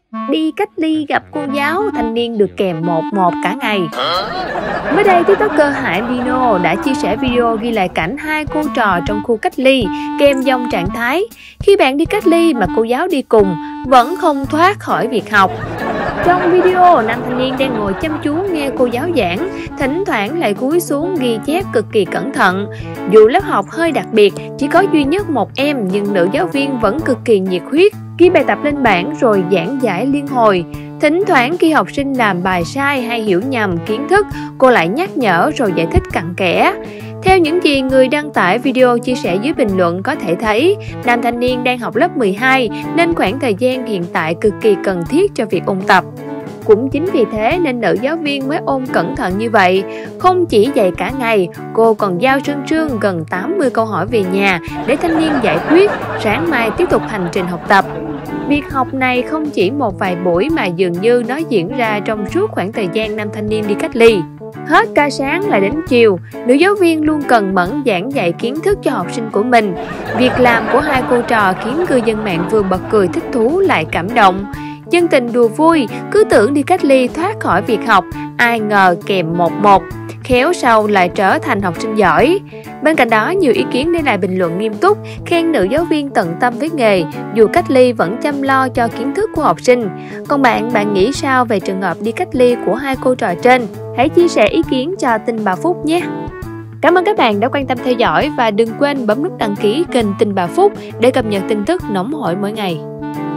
Đi cách ly gặp cô giáo, thanh niên được kèm 1-1 cả ngày. Mới đây, TikToker Hải Dino đã chia sẻ video ghi lại cảnh hai cô trò trong khu cách ly kèm dòng trạng thái: khi bạn đi cách ly mà cô giáo đi cùng, vẫn không thoát khỏi việc học. Trong video, nam thanh niên đang ngồi chăm chú nghe cô giáo giảng, thỉnh thoảng lại cúi xuống ghi chép cực kỳ cẩn thận. Dù lớp học hơi đặc biệt, chỉ có duy nhất một em, nhưng nữ giáo viên vẫn cực kỳ nhiệt huyết, ghi bài tập lên bảng rồi giảng giải liên hồi. Thỉnh thoảng khi học sinh làm bài sai hay hiểu nhầm kiến thức, cô lại nhắc nhở rồi giải thích cặn kẽ. Theo những gì người đăng tải video chia sẻ dưới bình luận có thể thấy, nam thanh niên đang học lớp 12 nên khoảng thời gian hiện tại cực kỳ cần thiết cho việc ôn tập. Cũng chính vì thế nên nữ giáo viên mới ôn cẩn thận như vậy. Không chỉ dạy cả ngày, cô còn giao Trương Trương gần 80 câu hỏi về nhà để thanh niên giải quyết, sáng mai tiếp tục hành trình học tập. Việc học này không chỉ một vài buổi mà dường như nó diễn ra trong suốt khoảng thời gian nam thanh niên đi cách ly. Hết ca sáng lại đến chiều, nữ giáo viên luôn cần mẫn giảng dạy kiến thức cho học sinh của mình. Việc làm của hai cô trò khiến cư dân mạng vừa bật cười thích thú lại cảm động. Chân tình đùa vui, cứ tưởng đi cách ly thoát khỏi việc học, ai ngờ kèm 1-1, khéo sau lại trở thành học sinh giỏi. Bên cạnh đó, nhiều ý kiến để lại bình luận nghiêm túc, khen nữ giáo viên tận tâm với nghề, dù cách ly vẫn chăm lo cho kiến thức của học sinh. Còn bạn nghĩ sao về trường hợp đi cách ly của hai cô trò trên? Hãy chia sẻ ý kiến cho Tin Bà Phúc nhé! Cảm ơn các bạn đã quan tâm theo dõi và đừng quên bấm nút đăng ký kênh Tin Bà Phúc để cập nhật tin tức nóng hổi mỗi ngày.